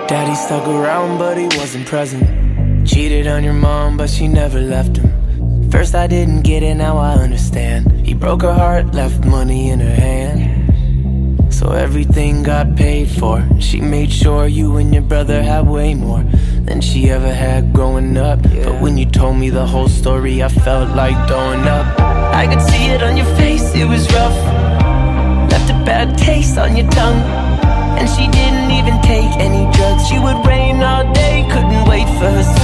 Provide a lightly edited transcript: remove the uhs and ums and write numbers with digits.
Daddy stuck around, but he wasn't present. Cheated on your mom, but she never left him. First I didn't get it, now I understand. He broke her heart, left money in her hand. So everything got paid for. She made sure you and your brother had way more than she ever had growing up. But when you told me the whole story, I felt like throwing up. I could see it on your face, it was rough. Left a bad taste on your tongue. And she didn't even take any drugs. She would rain all day, couldn't wait for her son.